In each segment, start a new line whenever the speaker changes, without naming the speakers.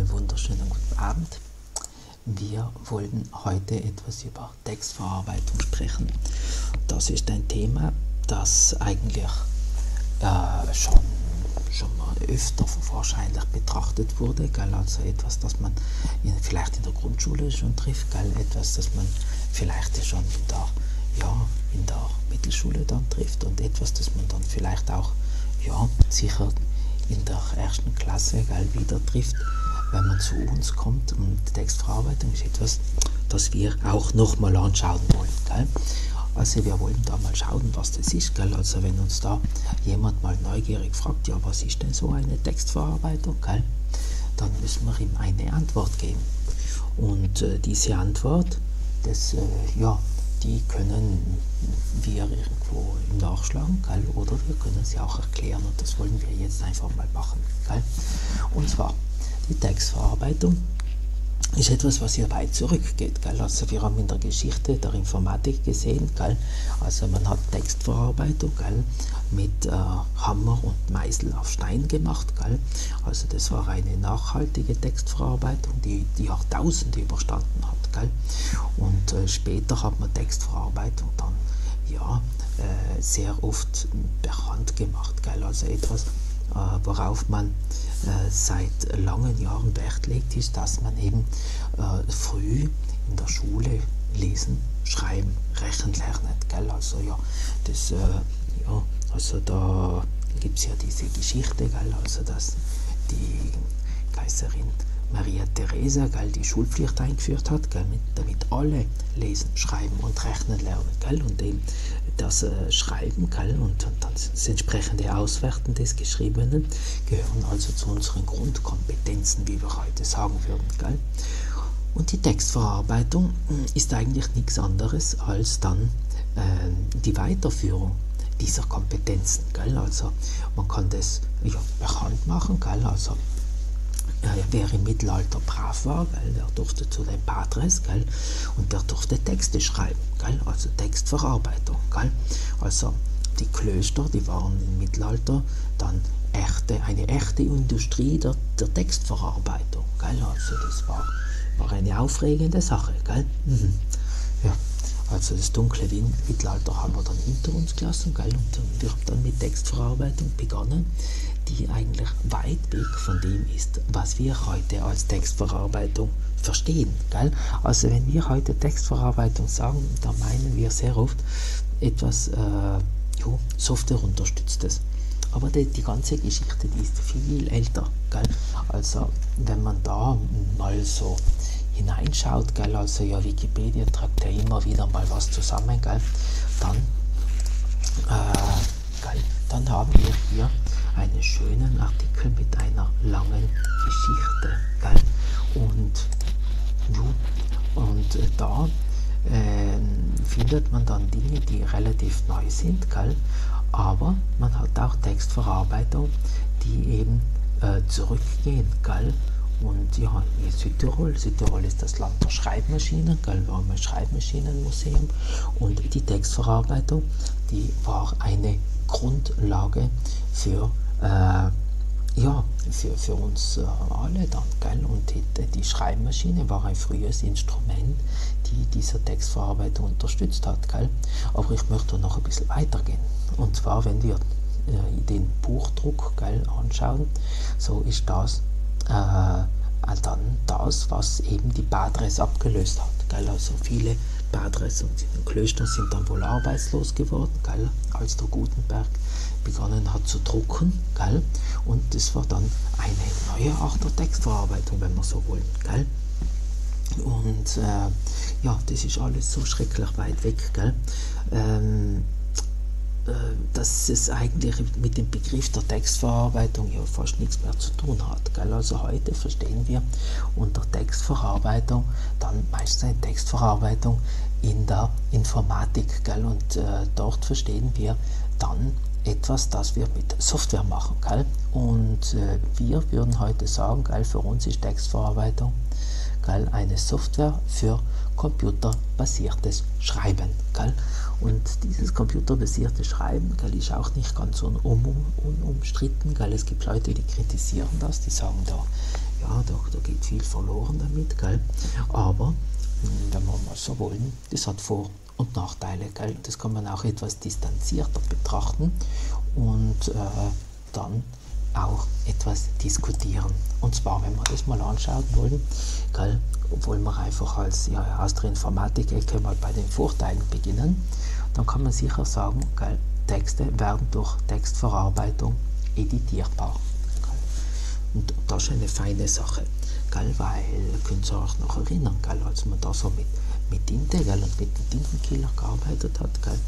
wunderschönen guten Abend. Wir wollen heute etwas über Textverarbeitung sprechen. Das ist ein Thema, das eigentlich schon mal öfter wahrscheinlich betrachtet wurde, gell? Also etwas, das man vielleicht in der Grundschule schon trifft, gell? Etwas, das man vielleicht schon in der Mittelschule dann trifft und etwas, das man dann vielleicht auch sicher in der ersten Klasse wieder trifft, wenn man zu uns kommt. Und Textverarbeitung ist etwas, das wir auch nochmal anschauen wollen. Gell? Also wir wollen da mal schauen, was das ist. Gell? Also wenn uns da jemand mal neugierig fragt, ja, was ist denn so eine Textverarbeitung, gell? Dann müssen wir ihm eine Antwort geben. Und diese Antwort, die können wir irgendwo im Nachschlagen, gell? Oder wir können sie auch erklären, und das wollen wir jetzt einfach mal machen. Gell? Und zwar, die Textverarbeitung ist etwas, was hier weit zurückgeht. Gell? Also wir haben in der Geschichte der Informatik gesehen, gell? Also man hat Textverarbeitung, gell? Mit Hammer und Meißel auf Stein gemacht. Gell? Also das war eine nachhaltige Textverarbeitung, die Jahrtausende überstanden hat. Gell? Und später hat man Textverarbeitung dann sehr oft per Hand gemacht. Gell? Also etwas, worauf man seit langen Jahren Wert legt, ist, dass man eben früh in der Schule lesen, schreiben, rechnen lernt. Gell? Also da gibt es ja diese Geschichte, gell? Also dass die Kaiserin Maria Theresia, gell, die Schulpflicht eingeführt hat, gell, damit alle lesen, schreiben und rechnen lernen. Gell, und eben das Schreiben, gell, und dann das entsprechende Auswerten des Geschriebenen gehören also zu unseren Grundkompetenzen, wie wir heute sagen würden. Gell. Und die Textverarbeitung ist eigentlich nichts anderes als dann die Weiterführung dieser Kompetenzen. Gell. Also man kann das per Hand machen, gell, also wer im Mittelalter brav war, gell, der durfte zu den Patres, gell, und der durfte Texte schreiben, gell, also Textverarbeitung. Gell. Also die Klöster, die waren im Mittelalter dann eine echte Industrie der Textverarbeitung. Gell. Also das war eine aufregende Sache. Gell. Ja. Also das dunkle Mittelalter haben wir dann hinter uns gelassen, gell, und wir haben dann mit Textverarbeitung begonnen, die eigentlich weit weg von dem ist, was wir heute als Textverarbeitung verstehen. Gell? Also wenn wir heute Textverarbeitung sagen, dann meinen wir sehr oft etwas Softwareunterstütztes. Aber die ganze Geschichte, die ist viel älter. Gell? Also wenn man da mal so hineinschaut, gell? Also Wikipedia trägt ja immer wieder mal was zusammen, gell? Dann haben wir hier einen schönen Artikel mit einer langen Geschichte. Gell? Und da findet man dann Dinge, die relativ neu sind, gell? Aber man hat auch Textverarbeitung, die eben zurückgehen. Gell? Und ja, Südtirol ist das Land der Schreibmaschinen, gell? Wir haben ein Schreibmaschinenmuseum, und die Textverarbeitung, die war eine Grundlage für uns alle dann, gell? Und die Schreibmaschine war ein frühes Instrument, die diese Textverarbeitung unterstützt hat, gell? Aber ich möchte noch ein bisschen weitergehen. Und zwar, wenn wir den Buchdruck, gell, anschauen, so ist das dann das, was eben die Patres abgelöst hat, gell? Also viele Patres und in den Klöstern sind dann wohl arbeitslos geworden, gell? Als der Gutenberg begonnen hat zu drucken, gell? Und das war dann eine neue Art der Textverarbeitung, wenn wir so wollen. Gell? Und das ist alles so schrecklich weit weg. Gell? Dass es eigentlich mit dem Begriff der Textverarbeitung ja fast nichts mehr zu tun hat. Gell? Also heute verstehen wir unter Textverarbeitung dann meistens eine Textverarbeitung in der Informatik. Gell? Und dort verstehen wir dann etwas, das wir mit Software machen. Gell? Und wir würden heute sagen, gell, für uns ist Textverarbeitung, gell, eine Software für computerbasiertes Schreiben. Gell? Und dieses computerbasierte Schreiben, gell, ist auch nicht ganz unumstritten. Gell. Es gibt Leute, die kritisieren das, die sagen, da geht viel verloren damit. Gell. Aber wenn wir mal so wollen, das hat Vor- und Nachteile. Gell. Das kann man auch etwas distanzierter betrachten und dann auch etwas diskutieren. Und zwar, wenn wir das mal anschauen wollen, gell, wollen wir einfach aus der Informatik-Ecke mal bei den Vorteilen beginnen, dann kann man sicher sagen, gell, Texte werden durch Textverarbeitung editierbar. Gell. Und das ist eine feine Sache, gell, weil, könnt ihr euch noch erinnern, gell, als man da so mit Tinte, gell, und mit dem Tintenkiller gearbeitet hat, gell,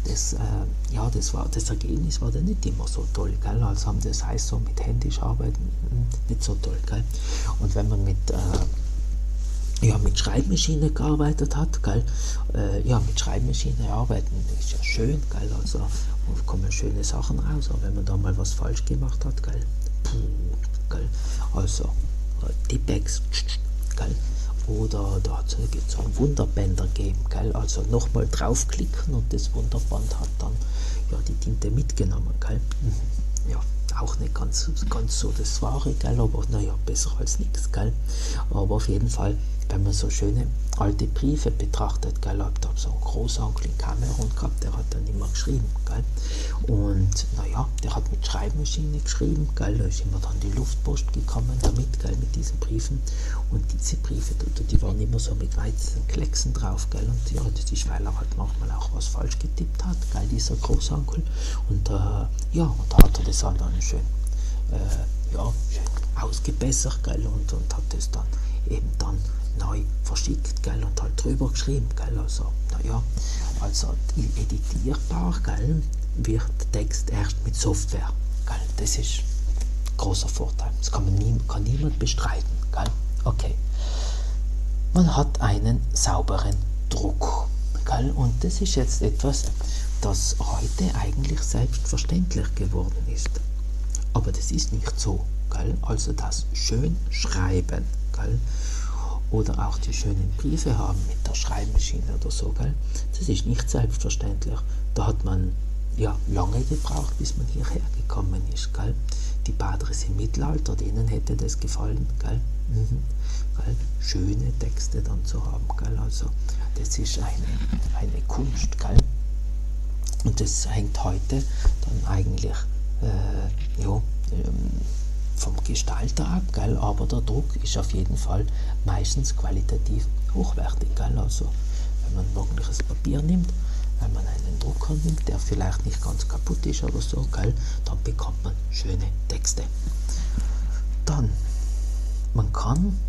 das Ergebnis war dann nicht immer so toll, gell, also das heißt so mit händisch arbeiten nicht so toll, gell. Und wenn man mit Schreibmaschine gearbeitet hat, gell, mit Schreibmaschine arbeiten ist ja schön, gell, also kommen schöne Sachen raus, aber wenn man da mal was falsch gemacht hat, gell, gell, also Tippex, gell, oder da gibt es so einen Wunderbänder geben, gell, also nochmal draufklicken und das Wunderband hat dann die Tinte mitgenommen, gell. Ja, auch nicht ganz so das Wahre, gell, aber naja, besser als nichts, gell. Aber auf jeden Fall, wenn man so schöne alte Briefe betrachtet, gell, hab da so einen Großonkel in Kamerun gehabt, der hat dann immer geschrieben, gell, und naja, der hat mit Schreibmaschine geschrieben, gell, da ist immer dann die Luftpost gekommen damit, gell, mit diesen Briefen, und diese Briefe, die waren immer so mit weißen Klecksen drauf, gell, und ja, das ist, weil er halt manchmal auch was falsch getippt hat, gell, dieser Großonkel, und da hat er das dann schön ausgebessert, gell, und hat das dann eben dann neu verschickt, gell, und halt drüber geschrieben, gell, also editierbar, gell, wird Text erst mit Software, gell, das ist ein großer Vorteil, das kann niemand bestreiten, gell, okay. Man hat einen sauberen Druck, gell, und das ist jetzt etwas, das heute eigentlich selbstverständlich geworden ist, aber das ist nicht so, gell, also das schön schreiben, gell, oder auch die schönen Briefe haben mit der Schreibmaschine oder so, gell? Das ist nicht selbstverständlich. Da hat man lange gebraucht, bis man hierher gekommen ist, gell? Die Padres im Mittelalter, denen hätte das gefallen, gell? Gell? Schöne Texte dann zu haben, gell? Also das ist eine Kunst, gell? Und das hängt heute dann eigentlich vom Gestalter ab, gell? Aber der Druck ist auf jeden Fall meistens qualitativ hochwertig, gell? Also wenn man morgendliches Papier nimmt, wenn man einen Drucker nimmt, der vielleicht nicht ganz kaputt ist oder so, gell? Dann bekommt man schöne Texte. Dann, man kann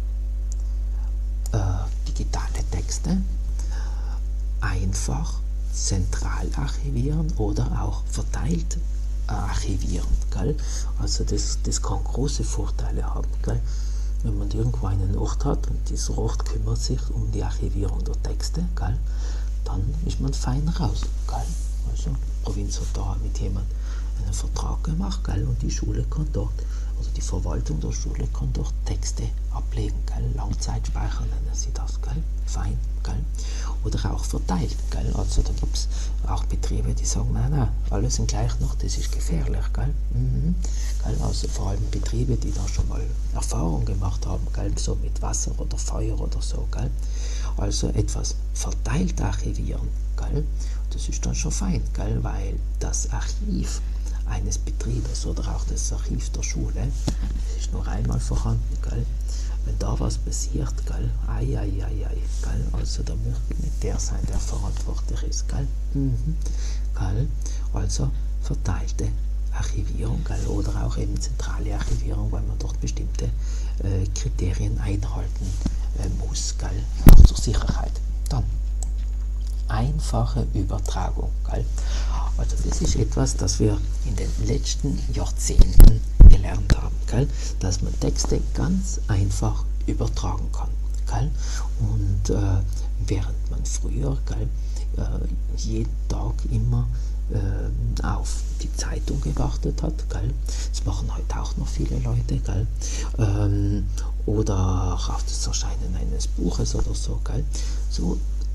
digitale Texte einfach zentral archivieren oder auch verteilt archivieren, gell? Also das kann große Vorteile haben, gell? Wenn man irgendwo einen Ort hat und dieser Ort kümmert sich um die Archivierung der Texte, gell? Dann ist man fein raus, gell? Also die Provinz hat da mit jemandem einen Vertrag gemacht, gell? Und die Schule kann dort, oder die Verwaltung der Schule kann dort Texte ablegen, gell? Langzeitspeicher nennen sie das, gell? Fein, gell? Oder auch verteilt, gell? Also da gibt es auch Betriebe, die sagen, nein, alles sind gleich noch, das ist gefährlich, gell? Gell? Also vor allem Betriebe, die da schon mal Erfahrung gemacht haben, gell? So mit Wasser oder Feuer oder so, gell? Also etwas verteilt archivieren, gell? Das ist dann schon fein, gell? Weil das Archiv eines Betriebes oder auch das Archiv der Schule ist nur einmal vorhanden, gell? Wenn da was passiert, gell? Gell? Also da muss nicht der sein, der verantwortlich ist, gell? Gell? Also verteilte Archivierung, gell? Oder auch eben zentrale Archivierung, weil man dort bestimmte Kriterien einhalten muss, gell? Auch zur Sicherheit. Dann einfache Übertragung, gell? Also das ist etwas, das wir in den letzten Jahrzehnten gelernt haben, gell? Dass man Texte ganz einfach übertragen kann, gell? Und während man früher, gell, jeden Tag immer auf die Zeitung gewartet hat, gell? Das machen heute auch noch viele Leute, gell? Oder auch auf das Erscheinen eines Buches oder so, gell? So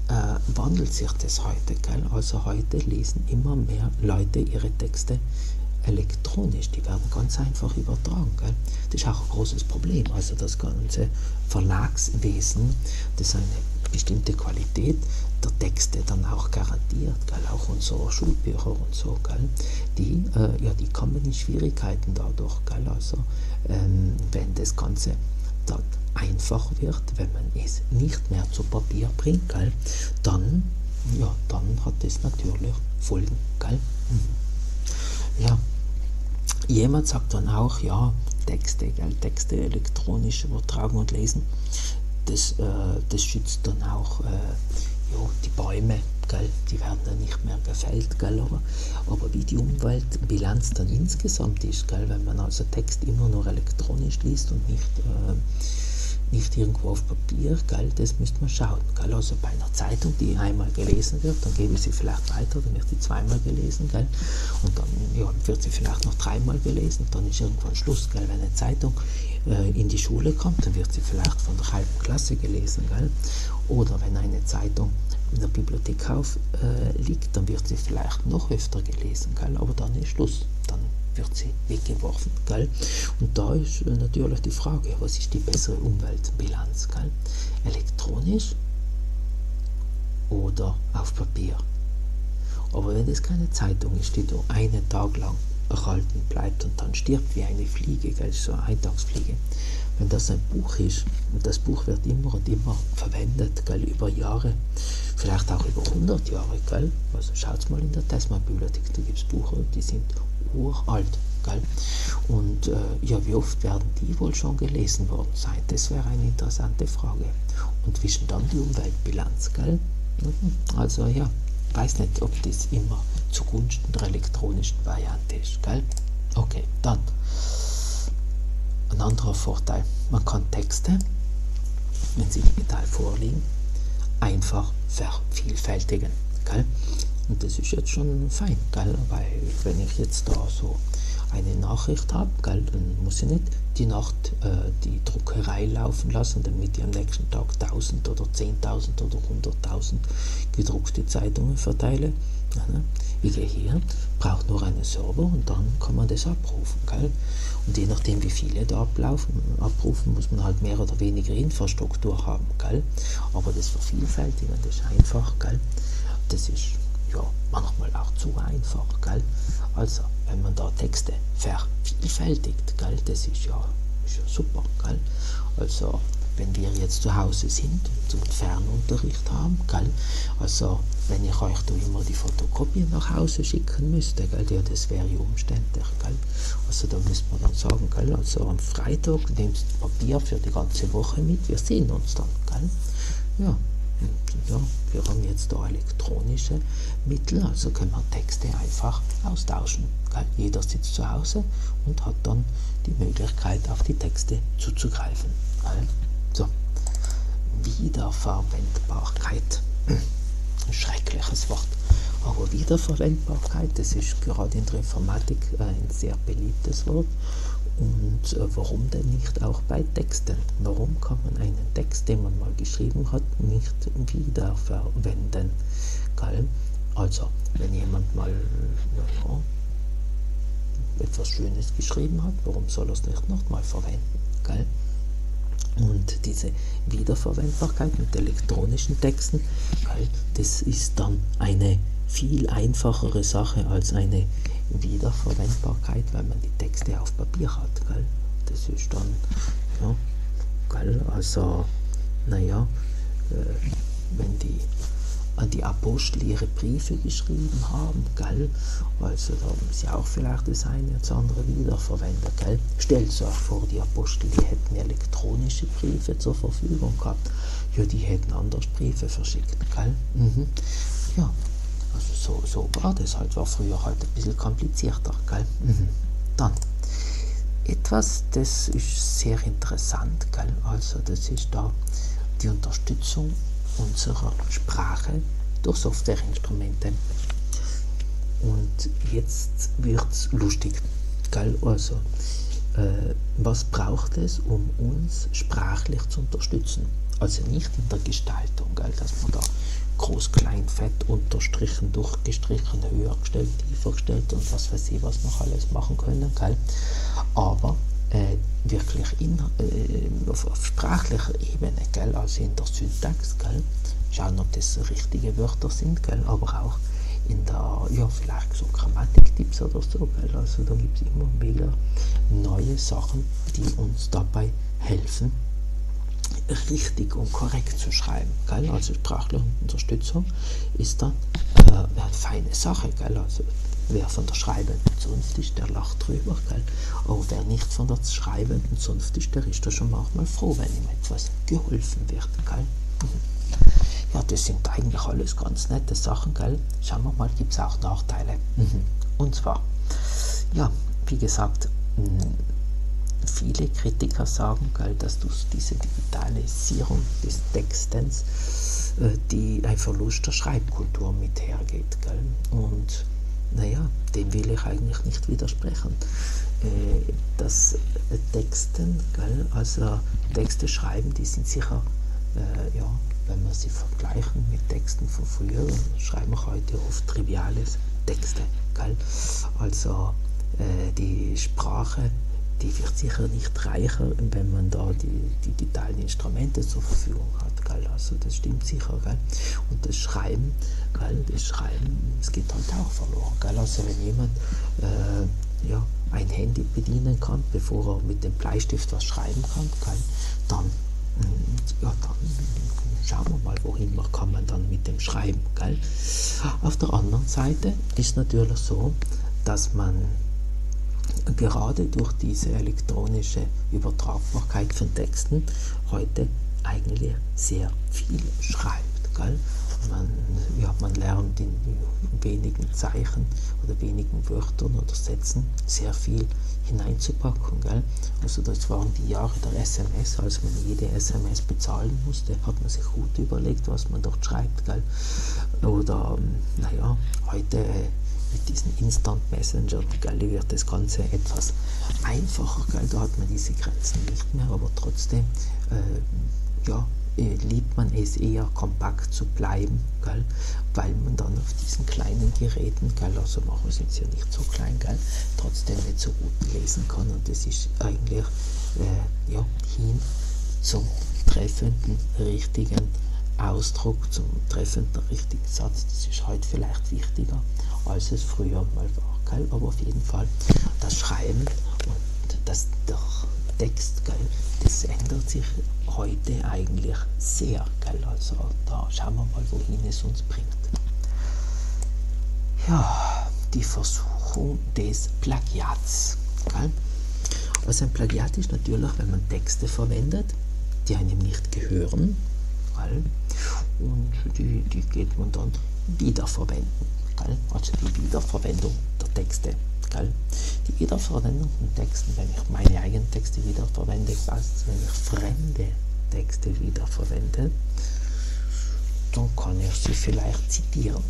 wandelt sich das heute, gell? Also heute lesen immer mehr Leute ihre Texte elektronisch, die werden ganz einfach übertragen, gell? Das ist auch ein großes Problem, also das ganze Verlagswesen, das eine bestimmte Qualität der Texte dann auch garantiert, gell? Auch unsere Schulbücher und so, gell? Die kommen in Schwierigkeiten dadurch, gell? Also wenn das Ganze dort einfach wird, wenn man es nicht mehr zu Papier bringt, gell? Dann hat das natürlich Folgen, gell? Ja, jemand sagt dann auch, ja, Texte elektronisch übertragen und lesen, das schützt dann auch die Bäume, gell, die werden dann nicht mehr gefällt, gell, aber wie die Umweltbilanz dann insgesamt ist, gell, wenn man also Text immer nur elektronisch liest und nicht irgendwo auf Papier, gell, das müsste man schauen, gell, also bei einer Zeitung, die einmal gelesen wird, dann gebe ich sie vielleicht weiter, dann wird sie zweimal gelesen, gell, und dann wird sie vielleicht noch dreimal gelesen, dann ist irgendwann Schluss, gell, wenn eine Zeitung in die Schule kommt, dann wird sie vielleicht von der halben Klasse gelesen, gell, oder wenn eine Zeitung in der Bibliothek liegt, dann wird sie vielleicht noch öfter gelesen, gell, aber dann ist Schluss, dann wird sie weggeworfen, gell? Und da ist natürlich die Frage, was ist die bessere Umweltbilanz, gell? Elektronisch oder auf Papier? Aber wenn es keine Zeitung ist, die nur einen Tag lang erhalten bleibt und dann stirbt wie eine Fliege, gell? So eine Eintagsfliege, wenn das ein Buch ist und das Buch wird immer und immer verwendet, gell? Über Jahre, vielleicht auch über 100 Jahre, gell? Also schaut mal in der Tesma-Bibliothek, da gibt es Bücher, die sind uralt, gell? Und wie oft werden die wohl schon gelesen worden sein? Das wäre eine interessante Frage. Und wie ist denn dann die Umweltbilanz, gell? Also ja, weiß nicht, ob das immer zugunsten der elektronischen Variante ist, gell? Okay, dann ein anderer Vorteil, man kann Texte, wenn sie digital vorliegen, einfach vervielfältigen, gell? Und das ist jetzt schon fein, gell? Weil wenn ich jetzt da so eine Nachricht habe, gell, dann muss ich nicht die Nacht die Druckerei laufen lassen, damit ich am nächsten Tag 1000 oder 10.000 oder 100.000 gedruckte Zeitungen verteile. Ich gehe hier, brauche nur einen Server und dann kann man das abrufen, gell? Und je nachdem, wie viele da abrufen, muss man halt mehr oder weniger Infrastruktur haben, gell? Aber das Vervielfältigen, das ist einfach, gell? Das ist manchmal auch zu einfach, gell? Also, wenn man da Texte vervielfältigt, gell, das ist ja super, gell? Also, wenn wir jetzt zu Hause sind und Fernunterricht haben, gell, also, wenn ich euch da immer die Fotokopie nach Hause schicken müsste, gell, ja, das wäre ja umständlich, gell? Also, da müsste man dann sagen, gell, also am Freitag nimmst du Papier für die ganze Woche mit, wir sehen uns dann, gell? Ja. Ja, wir haben jetzt da elektronische Mittel, also können wir Texte einfach austauschen. Jeder sitzt zu Hause und hat dann die Möglichkeit, auf die Texte zuzugreifen. So, Wiederverwendbarkeit. Ein schreckliches Wort. Aber Wiederverwendbarkeit, das ist gerade in der Informatik ein sehr beliebtes Wort. Und warum denn nicht auch bei Texten? Warum kann man einen Text, den man mal geschrieben hat, nicht wiederverwenden? Gell? Also, wenn jemand mal etwas Schönes geschrieben hat, warum soll er es nicht nochmal verwenden? Gell? Und diese Wiederverwendbarkeit mit elektronischen Texten, gell, das ist dann eine viel einfachere Sache als eine Wiederverwendbarkeit, weil man die Texte auf Papier hat, gell? Das ist dann, gell? Also, wenn die Apostel ihre Briefe geschrieben haben, gell? Also da haben sie auch vielleicht das eine oder das andere wiederverwendet, gell? Stellt euch vor, die Apostel, die hätten elektronische Briefe zur Verfügung gehabt, ja, die hätten anders Briefe verschickt, gell? Ja. Also so war das halt, war früher halt ein bisschen komplizierter, gell? Dann, etwas, das ist sehr interessant, gell? Also das ist da die Unterstützung unserer Sprache durch Softwareinstrumente. Und jetzt wird's lustig, gell? Also, was braucht es, um uns sprachlich zu unterstützen? Also nicht in der Gestaltung, gell, dass man da groß, klein, fett, unterstrichen, durchgestrichen, höher gestellt, tiefer gestellt und was weiß ich, was noch alles machen können, gell? Aber wirklich auf sprachlicher Ebene, gell? Also in der Syntax, gell? Schauen, ob das richtige Wörter sind, gell? Aber auch in der, ja, vielleicht so Grammatik-Tipps oder so, gell? Also da gibt es immer wieder neue Sachen, die uns dabei helfen, richtig und korrekt zu schreiben, gell? Also sprachliche Unterstützung ist dann eine feine Sache, gell? Also wer von der schreibenden Zunft ist, der lacht drüber, gell? Aber wer nicht von der schreibenden Zunft ist, der ist da schon manchmal froh, wenn ihm etwas geholfen wird, gell? Ja, das sind eigentlich alles ganz nette Sachen, gell? Schauen wir mal, gibt es auch Nachteile. Und zwar, ja, wie gesagt, viele Kritiker sagen, gell, dass durch diese Digitalisierung des Textens ein Verlust der Schreibkultur mit hergeht. Gell? Und naja, dem will ich eigentlich nicht widersprechen. Das Texten, gell, also Texte schreiben, die sind sicher, ja, wenn wir sie vergleichen mit Texten von früher, dann schreiben wir heute oft triviales Texte. Gell? Also die Sprache, die wird sicher nicht reicher, wenn man da die digitalen Instrumente zur Verfügung hat. Gell? Also das stimmt sicher. Gell? Und das Schreiben, gell? Das Schreiben, es geht halt auch verloren. Gell? Also wenn jemand ja, ein Handy bedienen kann, bevor er mit dem Bleistift was schreiben kann, gell? Dann schauen wir mal, wohin kann man dann mit dem Schreiben. Gell? Auf der anderen Seite ist natürlich so, dass man gerade durch diese elektronische Übertragbarkeit von Texten heute eigentlich sehr viel schreibt. Gell? Man lernt in wenigen Zeichen oder wenigen Wörtern oder Sätzen sehr viel hineinzupacken. Gell? Also das waren die Jahre der SMS, als man jede SMS bezahlen musste, hat man sich gut überlegt, was man dort schreibt. Gell? Oder naja, heute mit diesen Instant Messenger, gell, wird das Ganze etwas einfacher, gell? Da hat man diese Grenzen nicht mehr, aber trotzdem ja, liebt man es eher kompakt zu bleiben, gell? Weil man dann auf diesen kleinen Geräten, gell, also manchmal sind sie ja nicht so klein, gell, trotzdem nicht so gut lesen kann, und das ist eigentlich ja, hin zum treffenden, richtigen Ausdruck, zum treffenden, richtigen Satz. Das ist heute vielleicht wichtiger, als es früher mal war, gell? Aber auf jeden Fall das Schreiben und der Text, gell, das ändert sich heute eigentlich sehr, gell? Also da schauen wir mal, wohin es uns bringt. Ja, die Versuchung des Plagiats, gell? Also ein Plagiat ist natürlich, wenn man Texte verwendet, die einem nicht gehören, gell? Und die geht man dann wiederverwenden, gell? Also die Wiederverwendung der Texte. Die Wiederverwendung von Texten, wenn ich meine eigenen Texte wiederverwende, wenn ich fremde Texte wiederverwende, dann kann ich sie vielleicht zitieren.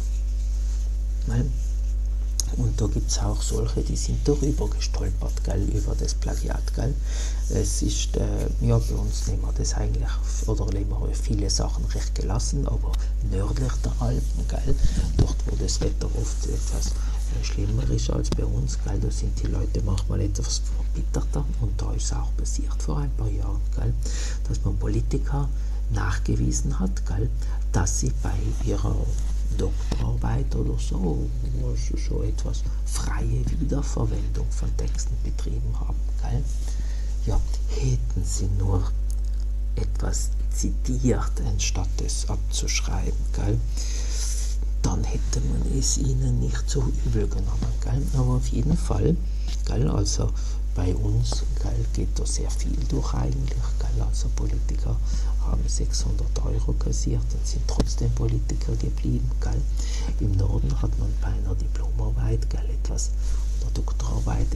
Und da gibt es auch solche, die sind darüber gestolpert, gell, über das Plagiat. Gell. Es ist, ja, bei uns nehmen wir das eigentlich, oder nehmen wir viele Sachen recht gelassen, aber nördlich der Alpen, gell, dort wo das Wetter oft etwas schlimmer ist als bei uns, gell, da sind die Leute manchmal etwas verbitterter, und da ist es auch passiert vor ein paar Jahren, gell, dass man Politiker nachgewiesen hat, gell, dass sie bei ihrer Doktorarbeit oder so schon etwas freie Wiederverwendung von Texten betrieben haben. Gell? Ja, hätten sie nur etwas zitiert, anstatt es abzuschreiben, gell? Dann hätte man es ihnen nicht so übel genommen. Gell? Aber auf jeden Fall, gell, also bei uns, gell, geht da sehr viel durch eigentlich. Gell? Also Politiker haben 600 € kassiert und sind trotzdem Politiker geblieben. Gell? Im Norden hat man bei einer Diplomarbeit, gell, oder Doktorarbeit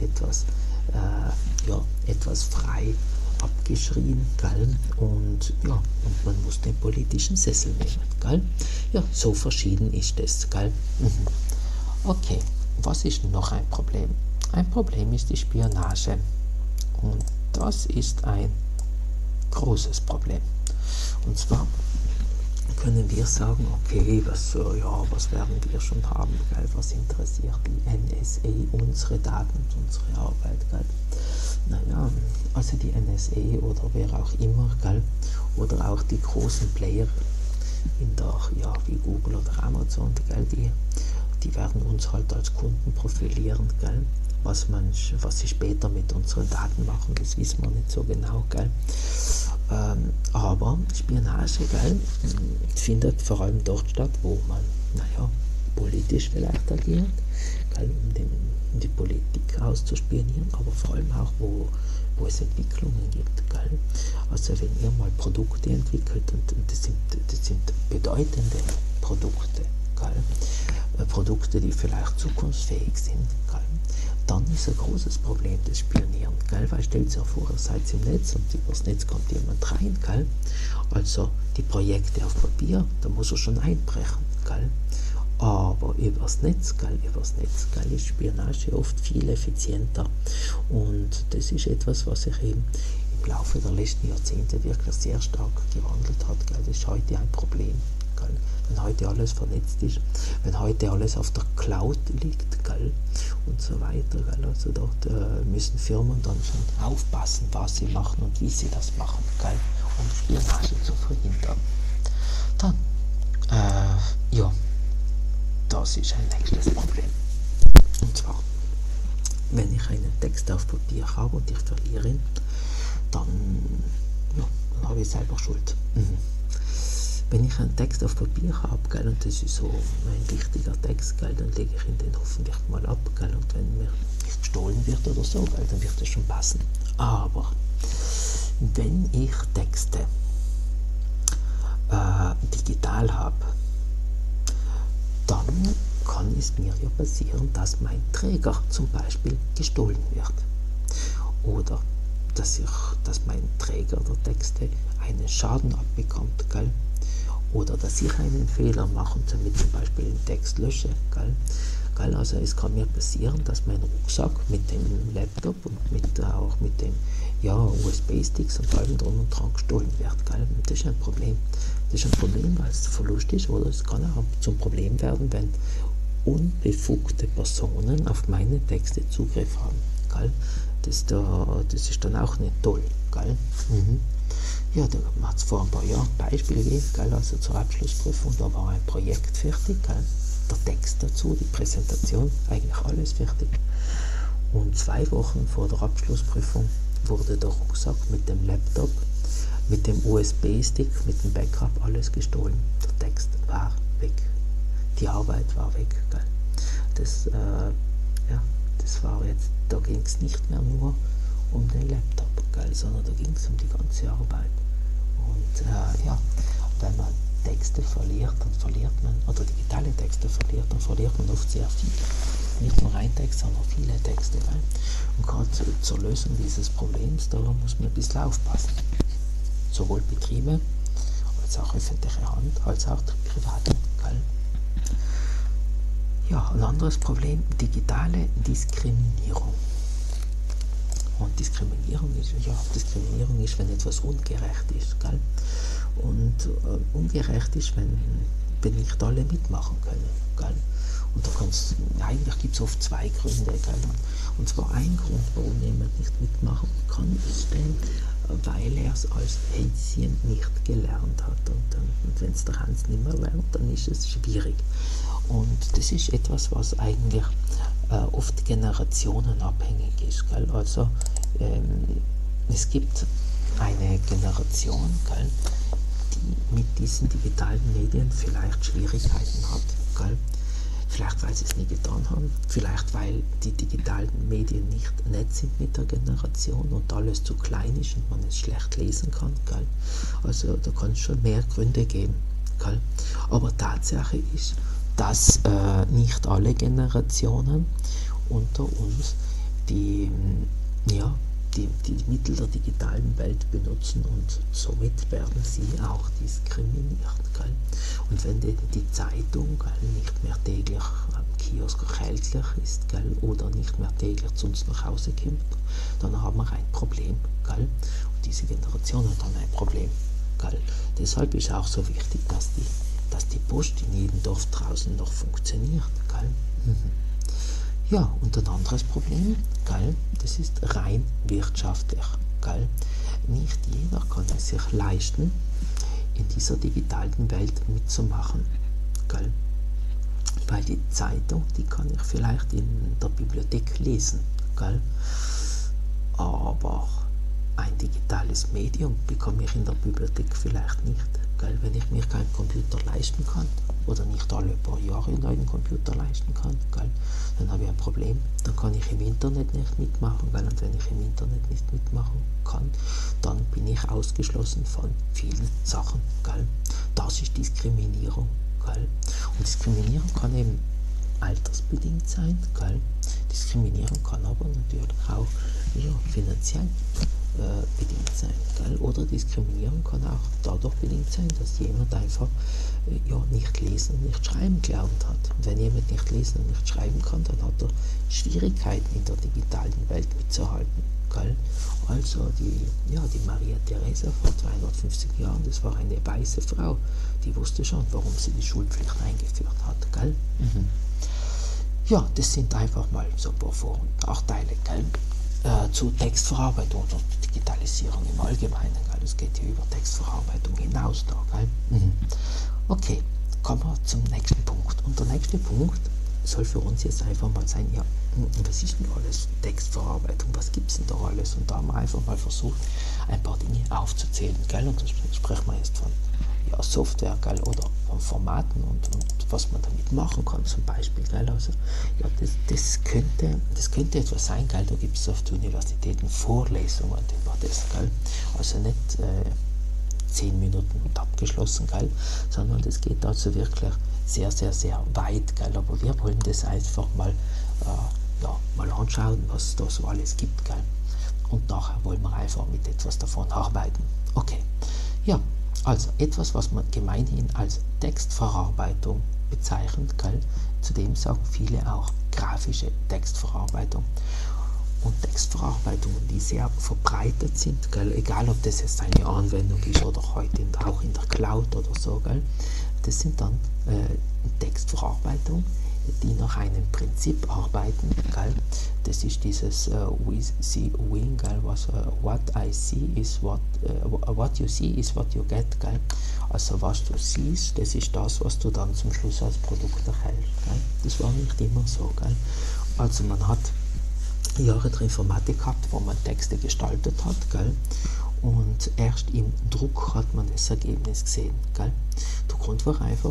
etwas frei abgeschrieben, gell? Und man muss den politischen Sessel nehmen. Gell? Ja, so verschieden ist es. Gell? Okay, was ist noch ein Problem? Ein Problem ist die Spionage. Und das ist ein großes Problem. Und zwar können wir sagen, okay, was werden wir schon haben, gell? Was interessiert die NSA, unsere Daten und unsere Arbeit, gell? Naja, also die NSA oder wer auch immer, gell? Oder auch die großen Player in der, wie Google oder Amazon, gell? Die werden uns halt als Kunden profilieren, gell? Was sie später mit unseren Daten machen, das wissen wir nicht so genau, gell? Aber Spionage, gell, findet vor allem dort statt, wo man, politisch vielleicht agiert, gell, um die Politik auszuspionieren, aber vor allem auch, wo es Entwicklungen gibt, gell. Also wenn ihr mal Produkte entwickelt, und das sind bedeutende Produkte, gell, Produkte, die vielleicht zukunftsfähig sind, gell, dann ist ein großes Problem das Spionieren, gell? Weil stellt sich vor, ihr seid im Netz und übers Netz kommt jemand rein, gell? Also die Projekte auf Papier, da muss er schon einbrechen, gell? Aber übers Netz, gell, ist Spionage oft viel effizienter, und das ist etwas, was sich eben im Laufe der letzten Jahrzehnte wirklich sehr stark gewandelt hat, gell? Das ist heute ein Problem, gell? Wenn heute alles vernetzt ist, wenn heute alles auf der Cloud liegt, gell, und so weiter, gell, also dort müssen Firmen dann schon aufpassen, was sie machen und wie sie das machen, gell, um Spionage zu verhindern. Dann, das ist ein nächstes Problem. Und zwar, wenn ich einen Text auf Papier habe und ich verliere ihn, dann habe ich selber Schuld. Wenn ich einen Text auf Papier habe, gell, und das ist so ein wichtiger Text, gell, dann lege ich ihn den hoffentlich mal ab, gell, und wenn mir nicht gestohlen wird oder so, gell, dann wird das schon passen. Aber wenn ich Texte digital habe, dann kann es mir ja passieren, dass mein Träger zum Beispiel gestohlen wird. Oder dass mein Träger der Texte einen Schaden abbekommt, gell? Oder dass ich einen Fehler mache und damit zum Beispiel den Text lösche, gell? Also es kann mir passieren, dass mein Rucksack mit dem Laptop und auch mit dem USB-Sticks und allem drum und dran gestohlen wird, gell? Und das ist ein Problem. Das ist ein Problem, weil es Verlust ist, oder es kann auch zum Problem werden, wenn unbefugte Personen auf meine Texte Zugriff haben, gell? Das ist dann auch nicht toll, gell? Ja, da hat es vor ein paar Jahren ein Beispiel gegeben, gell? Also zur Abschlussprüfung, da war ein Projekt fertig, gell? Der Text dazu, die Präsentation, eigentlich alles fertig. Und 2 Wochen vor der Abschlussprüfung wurde der Rucksack mit dem Laptop, mit dem USB-Stick, mit dem Backup, alles gestohlen. Der Text war weg. Die Arbeit war weg, gell? Das war jetzt, da ging es nicht mehr nur um den Laptop, gell, sondern da ging es um die ganze Arbeit. Und wenn man Texte verliert, dann verliert man, oder digitale Texte verliert, dann verliert man oft sehr viel. Nicht nur ein Text, sondern viele Texte. Gell? Und gerade zur Lösung dieses Problems, da muss man ein bisschen aufpassen. Sowohl Betriebe, als auch öffentliche Hand, als auch private. Gell? Ja, ein anderes Problem, digitale Diskriminierung. Und Diskriminierung ist, wenn etwas ungerecht ist. Gell? Und ungerecht ist, wenn nicht alle mitmachen können. Gell? Und eigentlich gibt es oft 2 Gründe. Gell? Und zwar ein Grund, warum jemand nicht mitmachen kann, ist, weil er es als Hänschen nicht gelernt hat. Und wenn es der Hans nicht mehr lernt, dann ist es schwierig. Und das ist etwas, was eigentlich oft generationenabhängig ist. Gell? Also es gibt eine Generation, gell, die mit diesen digitalen Medien vielleicht Schwierigkeiten hat. Gell? Vielleicht weil sie es nie getan haben, vielleicht weil die digitalen Medien nicht nett sind mit der Generation und alles zu klein ist und man es schlecht lesen kann. Gell? Also da kann es schon mehr Gründe geben. Gell? Aber Tatsache ist, dass nicht alle Generationen unter uns die Mittel der digitalen Welt benutzen, und somit werden sie auch diskriminiert. Gell? Und wenn die Zeitung, gell, nicht mehr täglich am Kiosk erhältlich ist, gell, oder nicht mehr täglich zu uns nach Hause kommt, dann haben wir ein Problem. Gell? Und diese Generation hat dann ein Problem. Gell? Deshalb ist auch so wichtig, dass die Post in jedem Dorf draußen noch funktioniert. Gell? Ja, und ein anderes Problem, gell, das ist rein wirtschaftlich. Gell? Nicht jeder kann es sich leisten, in dieser digitalen Welt mitzumachen. Gell? Weil die Zeitung, die kann ich vielleicht in der Bibliothek lesen. Gell? Aber ein digitales Medium bekomme ich in der Bibliothek vielleicht nicht. Gell? Wenn ich mir keinen Computer leisten kann oder nicht alle paar Jahre einen neuen Computer leisten kann, gell? Dann habe ich ein Problem. Dann kann ich im Internet nicht mitmachen. Gell? Und wenn ich im Internet nicht mitmachen kann, dann bin ich ausgeschlossen von vielen Sachen. Gell? Das ist Diskriminierung. Gell? Und Diskriminierung kann eben altersbedingt sein. Gell? Diskriminierung kann aber natürlich auch finanziell bedingt sein. Gell? Oder Diskriminierung kann auch dadurch bedingt sein, dass jemand einfach nicht lesen und nicht schreiben gelernt hat. Und wenn jemand nicht lesen und nicht schreiben kann, dann hat er Schwierigkeiten in der digitalen Welt mitzuhalten. Gell? Also die Maria Theresa vor 250 Jahren, das war eine weiße Frau, die wusste schon, warum sie die Schulpflicht eingeführt hat. Gell? Ja, das sind einfach mal so ein paar Vor- und Nachteile, gell? Zu Textverarbeitung oder Digitalisierung im Allgemeinen. Gell? Es geht hier über Textverarbeitung hinaus da. Gell? Okay, kommen wir zum nächsten Punkt. Und der nächste Punkt soll für uns jetzt einfach mal sein, ja, was ist denn alles Textverarbeitung, was gibt es denn da alles? Und da haben wir einfach mal versucht, ein paar Dinge aufzuzählen. Gell? Und da sprechen wir jetzt von Software, gell? Oder von Formaten und was man damit machen kann, zum Beispiel. Gell? Also, ja, das könnte etwas sein, gell? Da gibt es auf den Universitäten Vorlesungen über das. Gell? Also nicht 10 Minuten und abgeschlossen, gell? Sondern das geht also wirklich sehr, sehr, sehr weit. Gell? Aber wir wollen das einfach mal anschauen, was da so alles gibt. Gell? Und nachher wollen wir einfach mit etwas davon arbeiten. Okay, ja, also etwas, was man gemeinhin als Textverarbeitung bezeichnet, gell? Zudem sagen viele auch grafische Textverarbeitung. Und Textverarbeitungen, die sehr verbreitet sind, gell? Egal ob das jetzt eine Anwendung ist oder heute auch in der Cloud oder so, gell? Das sind dann Textverarbeitungen, die nach einem Prinzip arbeiten, gell? Das ist dieses we see win, gell? What I see is what you see is what you get, gell? Also was du siehst, das ist das, was du dann zum Schluss als Produkt erhältst, gell? Das war nicht immer so, gell? Also man hat Jahre der Informatik gehabt, wo man Texte gestaltet hat, gell? Und erst im Druck hat man das Ergebnis gesehen. Gell? Der Grund war einfach,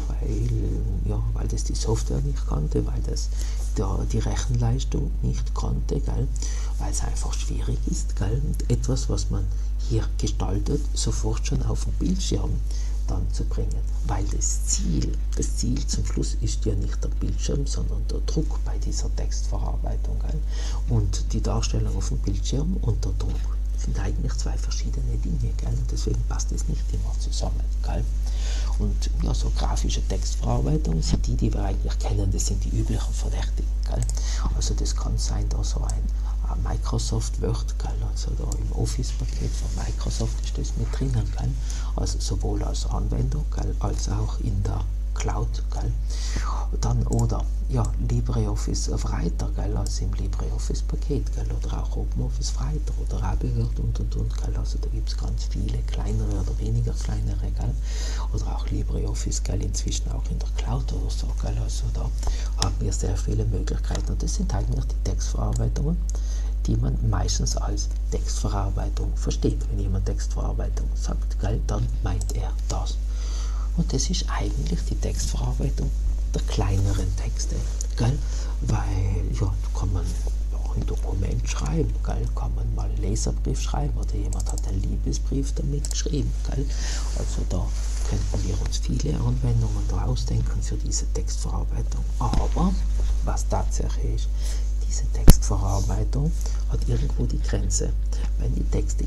weil das die Software nicht kannte, weil das die Rechenleistung nicht konnte, gell? Weil es einfach schwierig ist. Gell? Und etwas, was man hier gestaltet, sofort schon auf dem Bildschirm dann zu bringen. Weil das Ziel zum Schluss ist ja nicht der Bildschirm, sondern der Druck bei dieser Textverarbeitung. Gell? Und die Darstellung auf dem Bildschirm und der Druck sind eigentlich zwei verschiedene Dinge, gell? Und deswegen passt es nicht immer zusammen. Gell? Und ja, so grafische Textverarbeitung sind die wir eigentlich kennen, das sind die üblichen Verdächtigen. Gell? Also das kann sein, da so ein Microsoft Word, gell? Also da im Office-Paket von Microsoft ist das mit drinnen, gell? Also sowohl als Anwendung, gell? Als auch in der Cloud, gell? Dann oder LibreOffice Writer, gell? Also im LibreOffice Paket, gell? Oder auch OpenOffice Writer oder Abgehört und, gell? Also da gibt es ganz viele kleinere oder weniger kleinere, gell? Oder auch LibreOffice, gell? Inzwischen auch in der Cloud oder so, gell? Also da haben wir sehr viele Möglichkeiten und das sind eigentlich die Textverarbeitungen, die man meistens als Textverarbeitung versteht. Wenn jemand Textverarbeitung sagt, gell? Dann meint er das. Und das ist eigentlich die Textverarbeitung der kleineren Texte, gell? Weil, da kann man auch ein Dokument schreiben, gell? Kann man mal einen Leserbrief schreiben oder jemand hat einen Liebesbrief damit geschrieben, gell? Also da könnten wir uns viele Anwendungen daraus denken für diese Textverarbeitung. Aber was tatsächlich ist, diese Textverarbeitung hat irgendwo die Grenze. Wenn die Texte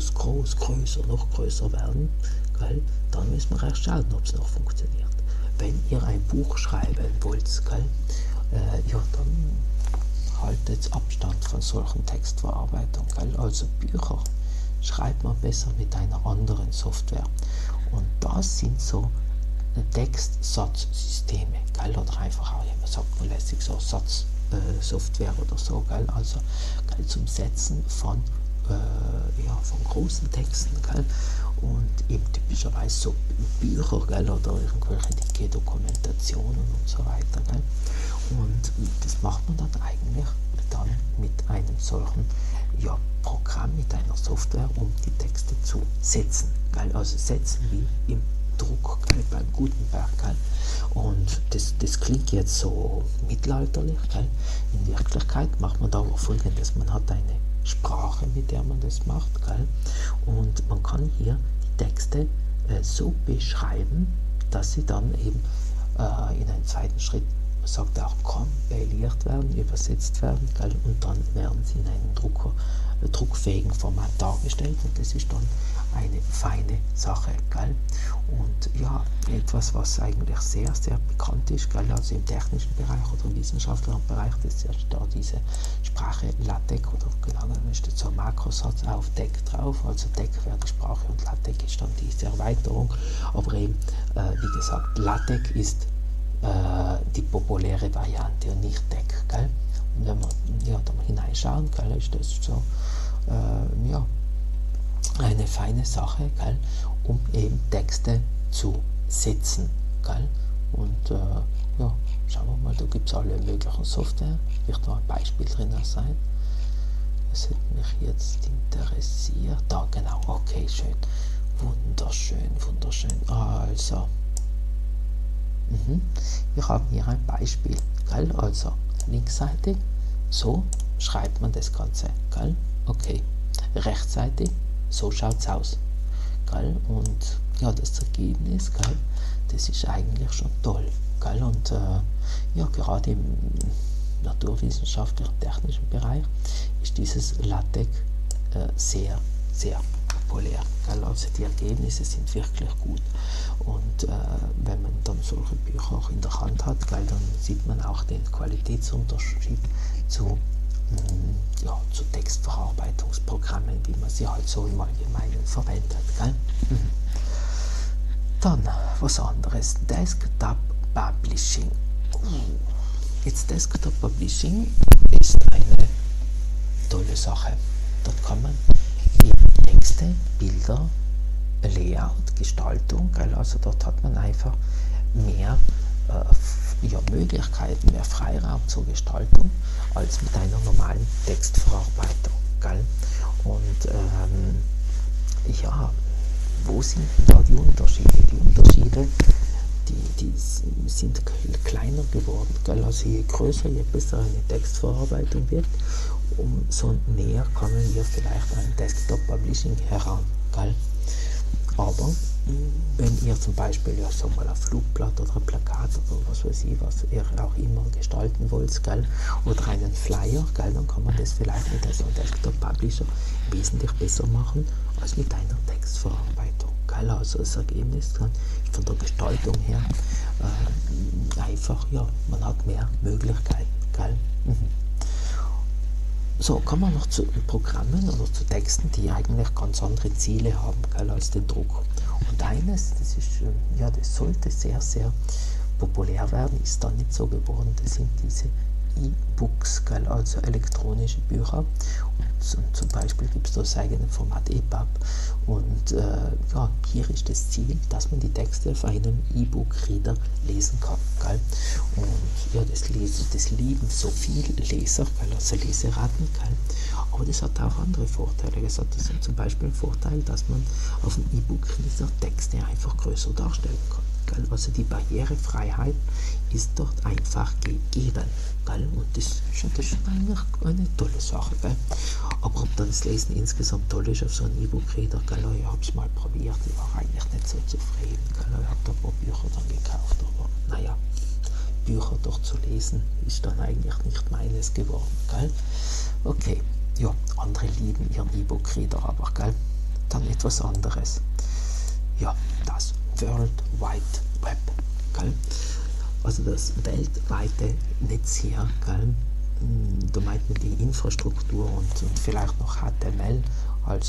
noch größer werden, gell, dann müssen wir erst schauen, ob es noch funktioniert. Wenn ihr ein Buch schreiben wollt, gell, dann haltet Abstand von solchen Textverarbeitungen. Gell. Also Bücher schreibt man besser mit einer anderen Software. Und das sind so Textsatzsysteme, gell? Oder einfach auch, man sagt man lässig so Satzsoftware oder so, gell? Also gell, zum Setzen von von großen Texten, gell? Und eben typischerweise so Bücher, gell? Oder irgendwelche dicke Dokumentationen und so weiter, gell? Und das macht man dann eigentlich dann mit einem solchen Programm, mit einer Software, um die Texte zu setzen, gell? Also setzen wie im Druck, gell? Beim Gutenberg, gell? Und das klingt jetzt so mittelalterlich, gell? In Wirklichkeit macht man da aber Folgendes: Man hat eine Sprache, mit der man das macht, gell? Und man kann hier die Texte so beschreiben, dass sie dann eben in einem zweiten Schritt, man sagt auch, kompiliert werden, übersetzt werden, gell? Und dann werden sie in einem druckfähigen Format dargestellt, und das ist dann eine feine Sache, gell? Und ja, etwas, was eigentlich sehr, sehr bekannt ist, gell? Also im technischen Bereich oder im wissenschaftlichen Bereich, das ist ja da diese Sprache LaTeX, oder genau genommen ist so ein Makrosatz auf DEC drauf, also DEC wäre die Sprache und LaTeX ist dann diese Erweiterung, aber eben, wie gesagt, LaTeX ist die populäre Variante und nicht DEC, gell? Und wenn wir da mal hineinschauen, gell, ist das so, eine feine Sache, gell, um eben Texte zu setzen, gell. Und schauen wir mal, da gibt es alle möglichen Software, wird da ein Beispiel drin sein. Das hätte mich jetzt interessiert. Da, genau, okay, schön. Wunderschön, wunderschön. Also, wir haben hier ein Beispiel, gell, also linksseitig, so schreibt man das Ganze, gell, okay. Rechtsseitig, so schaut es aus, gell, und ja, das Ergebnis, gell, das ist eigentlich schon toll, gell, und gerade im naturwissenschaftlichen, technischen Bereich ist dieses LaTeX sehr, sehr populär, gell, also die Ergebnisse sind wirklich gut, und wenn man dann solche Bücher auch in der Hand hat, gell, dann sieht man auch den Qualitätsunterschied zu Textverarbeitungsprogrammen, wie man sie halt so im Allgemeinen verwendet, gell? Dann was anderes, Desktop Publishing. Jetzt Desktop Publishing ist eine tolle Sache. Dort kann man Texte, Bilder, Layout, Gestaltung, gell? Also dort hat man einfach mehr Möglichkeiten, mehr Freiraum zur Gestaltung als mit einer normalen Textverarbeitung, gell? Und wo sind da die Unterschiede? Die Unterschiede, die sind kleiner geworden, gell? Also je größer, je besser eine Textverarbeitung wird, umso näher kommen wir vielleicht an Desktop Publishing heran, gell? Aber wenn ihr zum Beispiel mal ein Flugblatt oder ein Plakat oder was weiß ich, was ihr auch immer gestalten wollt, gell, oder einen Flyer, gell, dann kann man das vielleicht mit einem Desktop Publisher wesentlich besser machen als mit einer Textverarbeitung, gell. Also das Ergebnis dann von der Gestaltung her einfach, man hat mehr Möglichkeiten, gell. So, kommen wir noch zu Programmen oder zu Texten, die eigentlich ganz andere Ziele haben, gell, als den Druck. Und eines, das ist, das sollte sehr, sehr populär werden, ist dann nicht so geworden, das sind diese E-Books, gell, also elektronische Bücher. Und zum Beispiel gibt es das eigene Format EPUB. Und hier ist das Ziel, dass man die Texte auf einem E-Book-Reader lesen kann. Gell? Und das lieben so viele Leser, gell, also Leseraten. Gell? Aber das hat auch andere Vorteile. Das hat zum Beispiel den Vorteil, dass man auf dem E-Book-Reader Texte einfach größer darstellen kann. Gell? Also die Barrierefreiheit ist dort einfach gegeben. Gell? Und das ist eigentlich eine tolle Sache. Gell? Aber ob dann das Lesen insgesamt toll ist auf so einem E-Book-Reader, ich habe es mal probiert, ich war eigentlich nicht so zufrieden. Gell? Ich habe da ein paar Bücher dann gekauft, aber naja, Bücher doch zu lesen ist dann eigentlich nicht meines geworden. Gell? Okay, andere lieben ihren E-Book-Reader, aber gell? Dann etwas anderes. Ja, das World Wide Web. Gell? Also das weltweite Netz hier, gell? Da meint man die Infrastruktur und vielleicht noch HTML als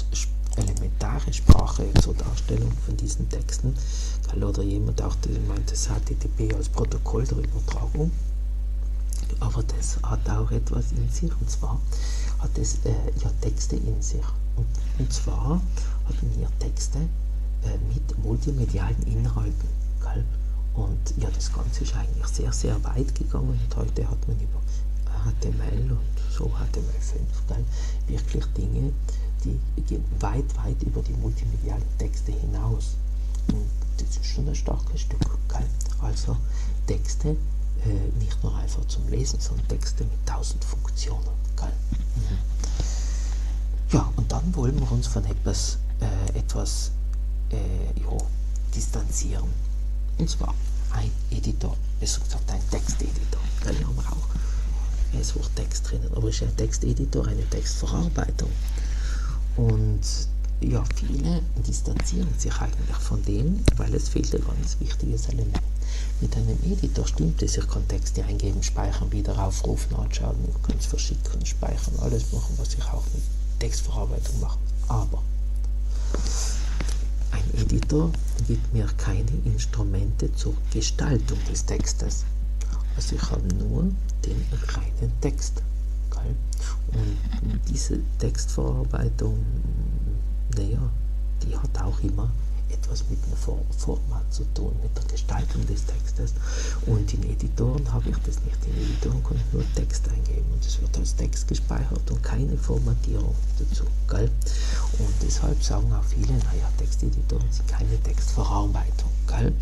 elementare Sprache zur Darstellung von diesen Texten, oder jemand auch meint, das HTTP als Protokoll der Übertragung, aber das hat auch etwas in sich, und zwar hat es ja Texte in sich, und zwar hatten wir Texte mit multimedialen Inhalten, gell? Und ja, das Ganze ist eigentlich sehr, sehr weit gegangen, und heute hat man über HTML und so HTML5, gell, wirklich Dinge, die gehen weit, weit über die multimedialen Texte hinaus. Und das ist schon ein starkes Stück, gell? Also Texte nicht nur einfach zum Lesen, sondern Texte mit 1000 Funktionen, gell? Ja, und dann wollen wir uns von etwas distanzieren. Und zwar ein Editor, besser gesagt ein Texteditor. Da haben wir auch das Wort Text drinnen, aber es ist ein Texteditor, eine Textverarbeitung. Und ja, viele distanzieren sich eigentlich von dem, weil es fehlt ein ganz wichtiges Element. Mit einem Editor stimmt es, ich kann Texte eingeben, speichern, wieder aufrufen, anschauen, ich kann es verschicken, speichern, alles machen, was ich auch mit Textverarbeitung mache. Aber ein Editor gibt mir keine Instrumente zur Gestaltung des Textes. Also ich habe nur den reinen Text. Gell? Und diese Textverarbeitung, naja, die hat auch immer etwas mit dem Format zu tun, mit der Gestaltung des Textes. Und in Editoren habe ich das nicht. In Editoren kann ich nur Text eingeben und es wird als Text gespeichert und keine Formatierung dazu. Gell? Und deshalb sagen auch viele, naja, Texteditoren sind keine Textverarbeitung. Gell?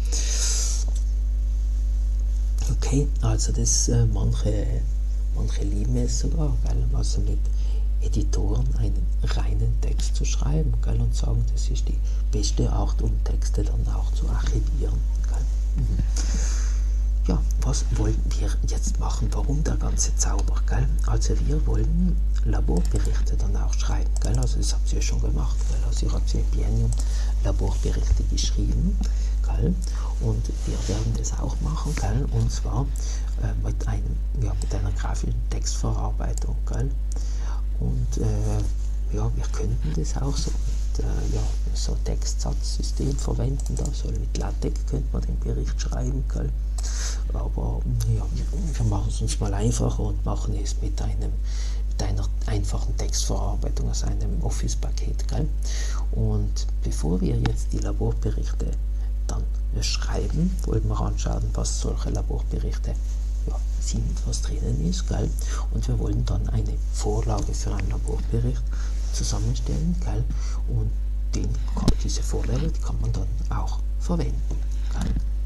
Okay, also das manche lieben es sogar, gell? Also mit Editoren einen reinen Text zu schreiben, gell? Und sagen, das ist die beste Art, um Texte dann auch zu archivieren. Gell? Ja, was wollen wir jetzt machen? Warum der ganze Zauber? Gell? Also wir wollen Laborberichte dann auch schreiben. Gell? Also das habt ihr schon gemacht. Gell? Also ihr habt in Bienium Laborberichte geschrieben. Gell? Und wir werden das auch machen, gell? Und zwar mit einer grafischen Textverarbeitung. Gell? Und ja, wir könnten das auch so mit so Textsatzsystem verwenden, also mit LaTeX könnte man den Bericht schreiben, gell? Aber ja, wir machen es uns mal einfacher und machen es mit einer einfachen Textverarbeitung aus einem Office-Paket, gell? Und bevor wir jetzt die Laborberichte dann schreiben, wollen wir anschauen, was solche Laborberichte sind, was drinnen ist, gell? Und wir wollen dann eine Vorlage für einen Laborbericht zusammenstellen, gell? Und diese Vorlage, die kann man dann auch verwenden, gell?